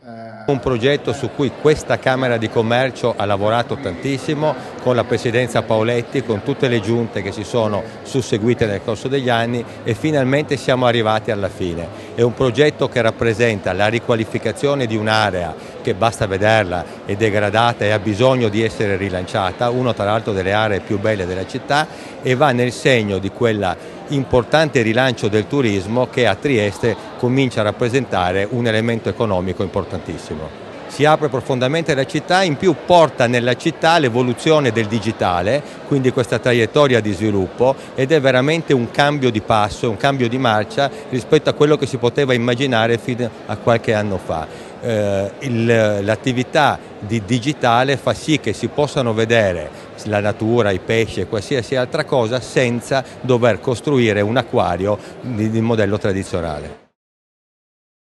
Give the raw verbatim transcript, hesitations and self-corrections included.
Un progetto su cui questa Camera di Commercio ha lavorato tantissimo, con la Presidenza Paoletti, con tutte le giunte che si sono susseguite nel corso degli anni, e finalmente siamo arrivati alla fine. È un progetto che rappresenta la riqualificazione di un'area che, basta vederla, è degradata e ha bisogno di essere rilanciata, una tra l'altro delle aree più belle della città, e va nel segno di quella importante rilancio del turismo che a Trieste comincia a rappresentare un elemento economico importantissimo. Si apre profondamente la città, in più porta nella città l'evoluzione del digitale, quindi questa traiettoria di sviluppo, ed è veramente un cambio di passo, un cambio di marcia rispetto a quello che si poteva immaginare fino a qualche anno fa. Eh, l'attività di digitale fa sì che si possano vedere la natura, i pesci e qualsiasi altra cosa senza dover costruire un acquario di, di modello tradizionale.